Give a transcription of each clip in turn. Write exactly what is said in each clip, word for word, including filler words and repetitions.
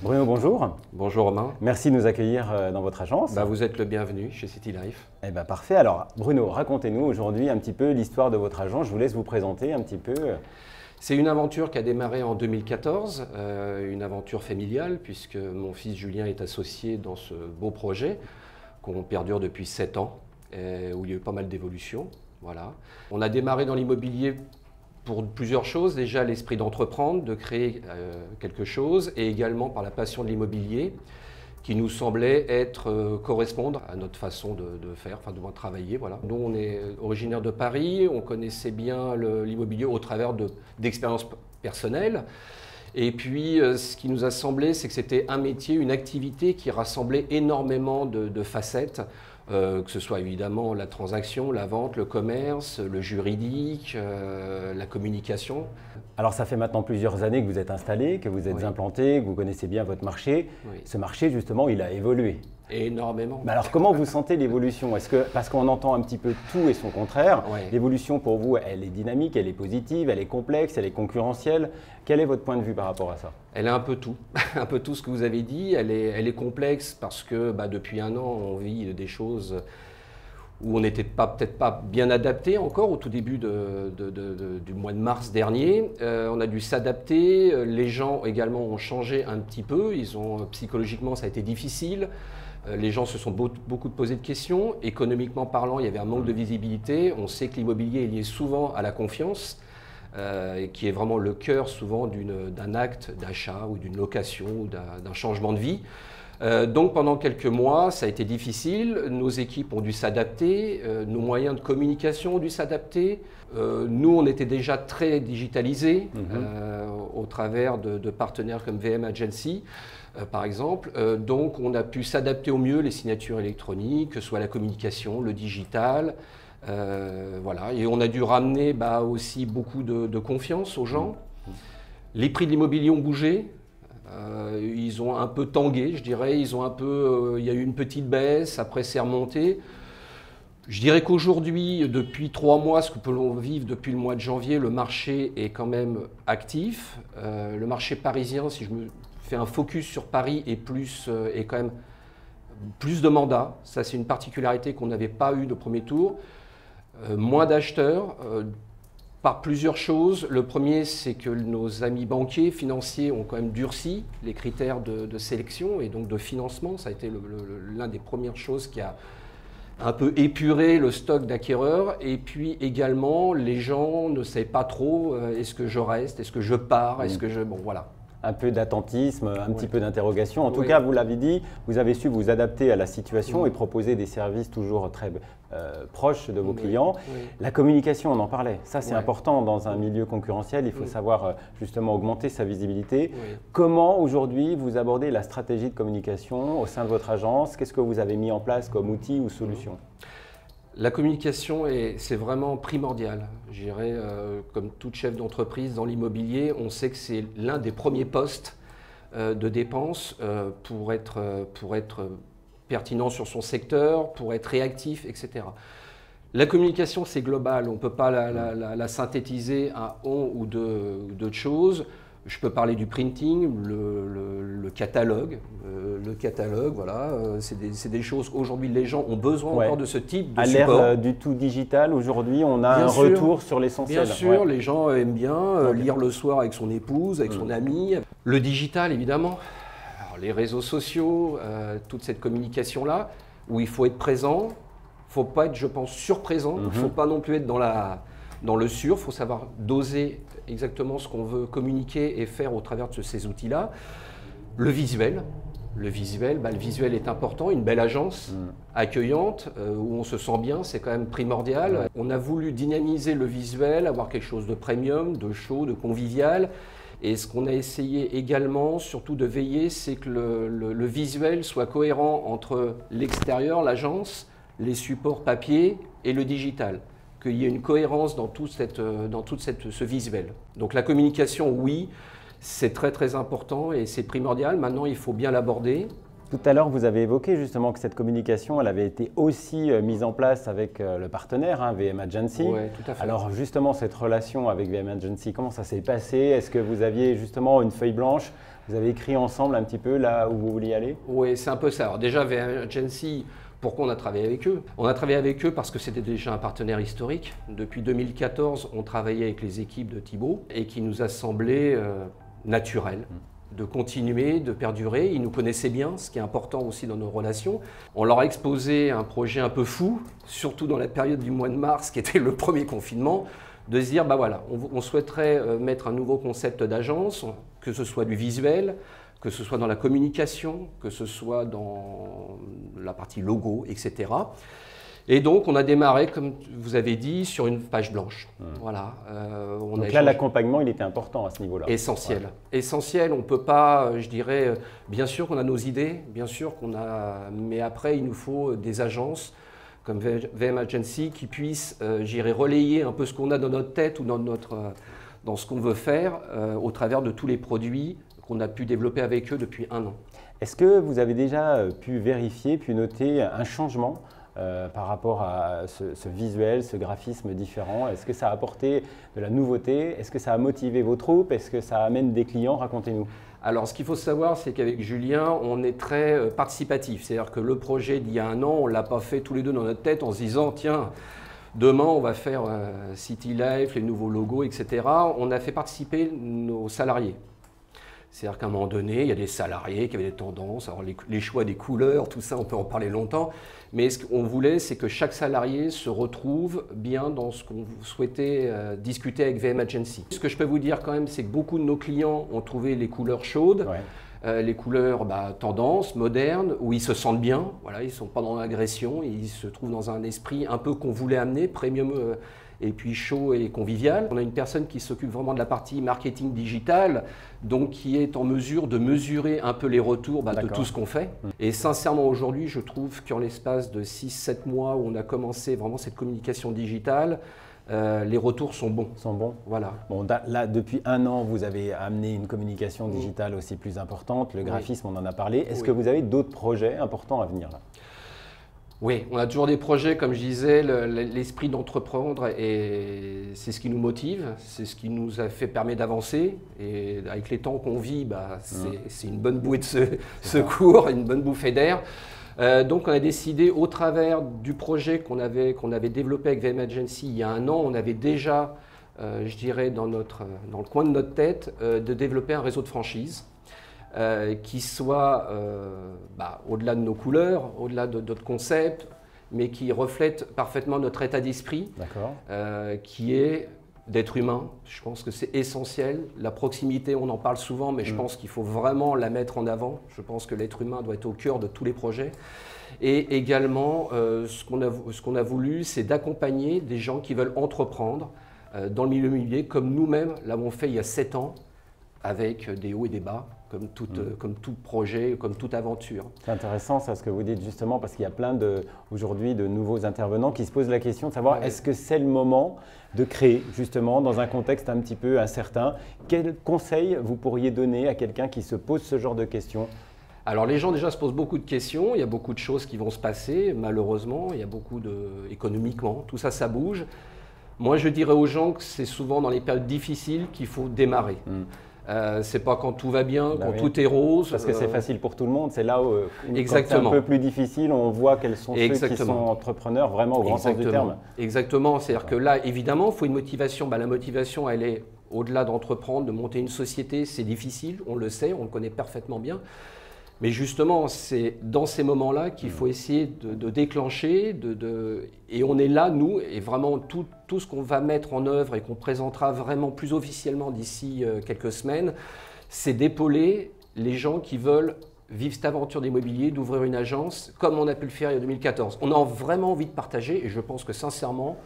Bruno, bonjour. Bonjour Romain. Merci de nous accueillir dans votre agence. Bah, vous êtes le bienvenu chez City Life. Eh ben, parfait. Alors Bruno, racontez-nous aujourd'hui un petit peu l'histoire de votre agence. Je vous laisse vous présenter un petit peu. C'est une aventure qui a démarré en deux mille quatorze, euh, une aventure familiale puisque mon fils Julien est associé dans ce beau projet qu'on perdure depuis sept ans, et où il y a eu pas mal d'évolutions. Voilà. On a démarré dans l'immobilier pour plusieurs choses, déjà l'esprit d'entreprendre, de créer euh, quelque chose, et également par la passion de l'immobilier, qui nous semblait être, euh, correspondre à notre façon de, de faire, enfin de moins travailler. Voilà. Nous, on est originaire de Paris, on connaissait bien l'immobilier au travers d'expériences personnelles. Et puis, euh, ce qui nous a semblé, c'est que c'était un métier, une activité qui rassemblait énormément de, de facettes, euh, que ce soit évidemment la transaction, la vente, le commerce, le juridique, euh, la communication. Alors ça fait maintenant plusieurs années que vous êtes installé, que vous êtes Oui. implanté, que vous connaissez bien votre marché. Oui. Ce marché, justement, il a évolué. Énormément. Mais alors comment vous sentez l'évolution? Est-ce que, parce qu'on entend un petit peu tout et son contraire, Ouais. l'évolution pour vous, elle est dynamique, elle est positive, elle est complexe, elle est concurrentielle. Quel est votre point de vue par rapport à ça? Elle est un peu tout, un peu tout ce que vous avez dit. Elle est, elle est complexe parce que bah, depuis un an, on vit des choses où on n'était pas, peut-être pas bien adapté encore au tout début de, de, de, de, du mois de mars dernier. Euh, on a dû s'adapter. Les gens également ont changé un petit peu. Ils ont, psychologiquement, ça a été difficile. Les gens se sont beaucoup posé de questions. Économiquement parlant, il y avait un manque de visibilité. On sait que l'immobilier est lié souvent à la confiance, euh, qui est vraiment le cœur souvent d'un acte d'achat ou d'une location ou d'un changement de vie. Euh, donc pendant quelques mois, ça a été difficile. Nos équipes ont dû s'adapter, euh, nos moyens de communication ont dû s'adapter. Euh, nous, on était déjà très digitalisés mmh. euh, au travers de, de partenaires comme V M Agency. Euh, par exemple, euh, donc on a pu s'adapter au mieux les signatures électroniques, que ce soit la communication, le digital, euh, voilà. Et on a dû ramener bah, aussi beaucoup de, de confiance aux gens. Mmh. Les prix de l'immobilier ont bougé, euh, ils ont un peu tangué, je dirais, ils ont un peu, euh, il y a eu une petite baisse, après c'est remonté. Je dirais qu'aujourd'hui, depuis trois mois, ce que l'on vit depuis le mois de janvier, le marché est quand même actif. Euh, le marché parisien, si je me fait un focus sur Paris et plus euh, et quand même plus de mandats. Ça, c'est une particularité qu'on n'avait pas eu de premier tour. Euh, moins d'acheteurs euh, par plusieurs choses. Le premier, c'est que nos amis banquiers, financiers ont quand même durci les critères de, de sélection et donc de financement. Ça a été l'une des premières choses qui a un peu épuré le stock d'acquéreurs. Et puis également, les gens ne savaient pas trop euh, est-ce que je reste, est-ce que je pars, est-ce que je... Bon, voilà. Un peu d'attentisme, un ouais. petit peu d'interrogation. En tout ouais. cas, vous l'avez dit, vous avez su vous adapter à la situation mmh. et proposer des services toujours très euh, proches de vos oui. clients. Oui. La communication, on en parlait. Ça, c'est ouais. important dans un milieu concurrentiel. Il faut mmh. savoir justement augmenter sa visibilité. Oui. Comment aujourd'hui vous abordez la stratégie de communication au sein de votre agence? Qu'est-ce que vous avez mis en place comme outil ou solution? mmh. La communication, c'est vraiment primordial. Je dirais, euh, comme tout chef d'entreprise dans l'immobilier, on sait que c'est l'un des premiers postes euh, de dépenses euh, pour, être, euh, pour être pertinent sur son secteur, pour être réactif, et cetera. La communication, c'est global. On ne peut pas la, la, la, la synthétiser à un ou deux, deux choses. Je peux parler du printing, le, le, le catalogue, euh, le catalogue, voilà, euh, c'est des, des choses qu'aujourd'hui les gens ont besoin ouais. encore de ce type de à support. À l'ère du tout digital, aujourd'hui, on a bien un sûr, retour sur l'essentiel. Bien sûr, ouais. les gens aiment bien euh, okay. lire le soir avec son épouse, avec mmh. son ami. Le digital, évidemment, alors, les réseaux sociaux, euh, toute cette communication-là, où il faut être présent, il ne faut pas être, je pense, surprésent, il mmh. ne faut pas non plus être dans la... Dans le sur, il faut savoir doser exactement ce qu'on veut communiquer et faire au travers de ces outils-là. Le visuel, le visuel, bah, le visuel est important. Une belle agence mmh. accueillante euh, où on se sent bien, c'est quand même primordial. Ouais. On a voulu dynamiser le visuel, avoir quelque chose de premium, de chaud, de convivial. Et ce qu'on a essayé également, surtout de veiller, c'est que le, le, le visuel soit cohérent entre l'extérieur, l'agence, les supports papier et le digital. Qu'il y ait une cohérence dans tout, cette, dans tout cette, ce visuel. Donc la communication, oui, c'est très très important et c'est primordial. Maintenant, il faut bien l'aborder. Tout à l'heure, vous avez évoqué justement que cette communication, elle avait été aussi mise en place avec le partenaire, hein, V M Agency. Oui, tout à fait. Alors justement, cette relation avec V M Agency, comment ça s'est passé? Est-ce que vous aviez justement une feuille blanche Vous avez écrit ensemble un petit peu là où vous vouliez aller? Oui, c'est un peu ça. Alors déjà, V M Agency, pourquoi on a travaillé avec eux? On a travaillé avec eux parce que c'était déjà un partenaire historique. Depuis deux mille quatorze, on travaillait avec les équipes de Thibaut et qui nous a semblé euh, naturel de continuer, de perdurer. Ils nous connaissaient bien, ce qui est important aussi dans nos relations. On leur a exposé un projet un peu fou, surtout dans la période du mois de mars, qui était le premier confinement, de se dire, bah voilà, on, on souhaiterait mettre un nouveau concept d'agence, que ce soit du visuel, que ce soit dans la communication, que ce soit dans la partie logo, et cetera. Et donc, on a démarré, comme vous avez dit, sur une page blanche. Mmh. Voilà. Euh, on donc là, l'accompagnement, il était important à ce niveau-là. Essentiel. Ouais. Essentiel. On ne peut pas, je dirais, bien sûr qu'on a nos idées, bien sûr qu'on a, mais après, il nous faut des agences comme V M Agency qui puissent, euh, j'irais, relayer un peu ce qu'on a dans notre tête ou dans, notre, euh, dans ce qu'on veut faire euh, au travers de tous les produits qu'on a pu développer avec eux depuis un an. Est-ce que vous avez déjà pu vérifier, pu noter un changement Euh, par rapport à ce, ce visuel, ce graphisme différent? Est-ce que ça a apporté de la nouveauté? Est-ce que ça a motivé vos troupes? Est-ce que ça amène des clients? Racontez-nous. Alors, ce qu'il faut savoir, c'est qu'avec Julien, on est très euh, participatif. C'est-à-dire que le projet d'il y a un an, on ne l'a pas fait tous les deux dans notre tête en se disant, tiens, demain, on va faire euh, City Life, les nouveaux logos, et cetera. On a fait participer nos salariés. C'est-à-dire qu'à un moment donné, il y a des salariés qui avaient des tendances, alors les, les choix des couleurs, tout ça, on peut en parler longtemps, mais ce qu'on voulait, c'est que chaque salarié se retrouve bien dans ce qu'on souhaitait euh, discuter avec V M Agency. Ce que je peux vous dire quand même, c'est que beaucoup de nos clients ont trouvé les couleurs chaudes, ouais. euh, les couleurs bah, tendances, modernes, où ils se sentent bien, voilà, ils ne sont pas dans l'agression, ils se trouvent dans un esprit un peu qu'on voulait amener, premium euh, et puis chaud et convivial. On a une personne qui s'occupe vraiment de la partie marketing digital, donc qui est en mesure de mesurer un peu les retours bah, de tout ce qu'on fait. Mmh. Et sincèrement, aujourd'hui, je trouve qu'en l'espace de six sept mois où on a commencé vraiment cette communication digitale, euh, les retours sont bons. Sont bons. Voilà. Bon, là, depuis un an, vous avez amené une communication digitale aussi plus importante. Le graphisme, oui. On en a parlé. Est-ce oui. que vous avez d'autres projets importants à venir là? Oui, on a toujours des projets, comme je disais, l'esprit d'entreprendre, et c'est ce qui nous motive, c'est ce qui nous a fait permettre d'avancer. Et avec les temps qu'on vit, bah, c'est mmh. une bonne bouée de secours, une bonne bouffée d'air. Euh, donc on a décidé, au travers du projet qu'on avait, qu'on avait développé avec V M Agency il y a un an, on avait déjà, euh, je dirais, dans, notre, dans le coin de notre tête, euh, de développer un réseau de franchise. Euh, qui soit euh, bah, au-delà de nos couleurs, au-delà de notre concept, mais qui reflète parfaitement notre état d'esprit, euh, qui est d'être humain. Je pense que c'est essentiel. La proximité, on en parle souvent, mais je mmh. pense qu'il faut vraiment la mettre en avant. Je pense que l'être humain doit être au cœur de tous les projets. Et également, euh, ce qu'on a, ce qu'on a voulu, c'est d'accompagner des gens qui veulent entreprendre euh, dans le milieu immobilier, comme nous-mêmes l'avons fait il y a sept ans, avec des hauts et des bas. Comme tout, mmh. euh, comme tout projet, comme toute aventure. C'est intéressant ça, ce que vous dites justement, parce qu'il y a plein de, aujourd'hui de nouveaux intervenants qui se posent la question de savoir ouais. est-ce que c'est le moment de créer justement dans un contexte un petit peu incertain. Quels conseils vous pourriez donner à quelqu'un qui se pose ce genre de questions? Alors les gens déjà se posent beaucoup de questions, il y a beaucoup de choses qui vont se passer, malheureusement, il y a beaucoup de, économiquement, tout ça, ça bouge. Moi je dirais aux gens que c'est souvent dans les périodes difficiles qu'il faut démarrer. Mmh. Euh, c'est pas quand tout va bien, bah quand oui. tout est rose. Parce que c'est euh... facile pour tout le monde. C'est là où, où quand c'est un peu plus difficile, on voit quels sont Exactement. ceux qui sont entrepreneurs vraiment au grand Exactement. sens du terme. Exactement. C'est-à-dire que là, évidemment, il faut une motivation. Bah, la motivation, elle est au-delà d'entreprendre, de monter une société. C'est difficile, on le sait, on le connaît parfaitement bien. Mais justement, c'est dans ces moments-là qu'il faut essayer de, de déclencher, de, de, et on est là, nous, et vraiment tout, tout ce qu'on va mettre en œuvre et qu'on présentera vraiment plus officiellement d'ici euh, quelques semaines, c'est d'épauler les gens qui veulent vivre cette aventure d'immobilier, d'ouvrir une agence, comme on a pu le faire il y a deux mille quatorze. On a vraiment envie de partager, et je pense que sincèrement,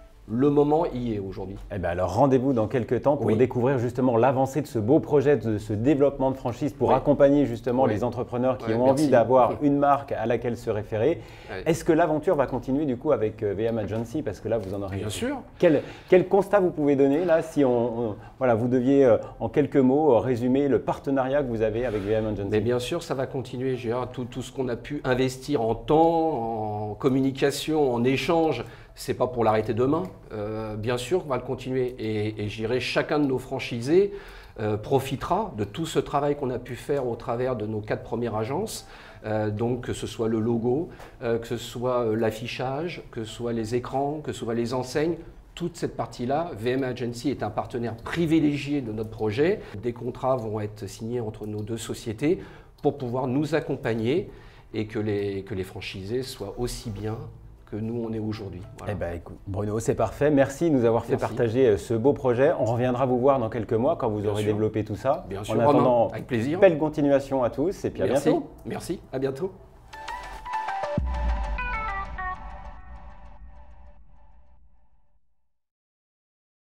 le moment y est aujourd'hui. Eh bien alors rendez-vous dans quelques temps pour oui. découvrir justement l'avancée de ce beau projet, de ce développement de franchise pour oui. accompagner justement oui. les entrepreneurs qui oui, ont merci. envie d'avoir une marque à laquelle se référer. Oui. Est-ce que l'aventure va continuer du coup avec V M Agency? Parce que là vous en aurez. Bien sûr. Quel, quel constat vous pouvez donner là si on, on, voilà, vous deviez euh, en quelques mots euh, résumer le partenariat que vous avez avec V M Agency? Mais bien sûr ça va continuer, Gérard. Tout, tout ce qu'on a pu investir en temps, en communication, en échange, c'est pas pour l'arrêter demain. Euh, bien sûr, on va le continuer. Et, et je dirais, chacun de nos franchisés euh, profitera de tout ce travail qu'on a pu faire au travers de nos quatre premières agences. Euh, donc que ce soit le logo, euh, que ce soit euh, l'affichage, que ce soit les écrans, que ce soit les enseignes. Toute cette partie-là, V M Agency est un partenaire privilégié de notre projet. Des contrats vont être signés entre nos deux sociétés pour pouvoir nous accompagner et que les, que les franchisés soient aussi bien que nous on est aujourd'hui. Voilà. Eh ben, écoute, Bruno, c'est parfait. Merci de nous avoir fait Merci. partager ce beau projet. On reviendra vous voir dans quelques mois quand vous Bien aurez sûr. développé tout ça. Bien sûr, en attendant, Romain, avec plaisir. Belle continuation à tous et puis Merci. à bientôt. Merci, à bientôt.